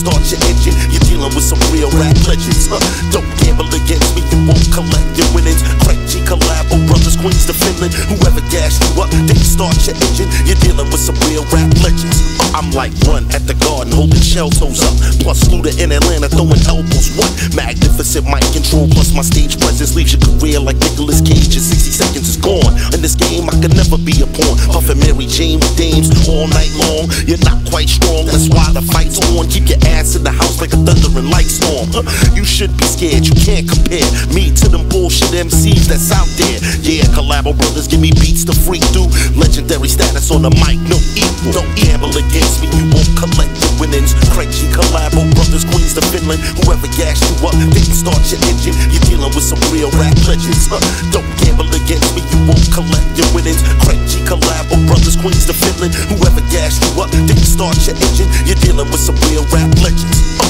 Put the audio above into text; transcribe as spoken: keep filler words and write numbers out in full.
start your engine. You're dealing with some real rap legends. Huh? Don't gamble against me, you won't collect your winnings. Craig G collabo, brothers, queens to Finland. Whoever gassed you up, didn't start your engine. You're dealing with some real rap legends. Uh, I'm like Run at the Garden, holding shell toes up. Plus Luda in Atlanta, throwing elbows. What? Magnificent mic control, plus my stage presence leaves your career like Nicolas Cage. In sixty seconds is gone. In this game, I could never be a pawn. Puffin' Mary Jane with dames all night long. You're not quite strong, that's why the fight's on. Keep your ass in the house like a thundering light storm. Huh? You should be scared, you can't compare me to them bullshit M Cs that's out there. Yeah, collabo brothers give me beats to freak through. Legendary status on the mic, no equal. Don't gamble against me, you won't collect your winnings. Craig G collabo, brothers, queens to Finland. Whoever gassed you up, didn't start your engine. You're dealing with some real rap legends. Huh? Don't gamble against me, you won't collect your winnings. Craig G collabo, brothers, queens to Finland. Whoever gassed you up, didn't start your engine. You're dealing with some real rap legends. Uh.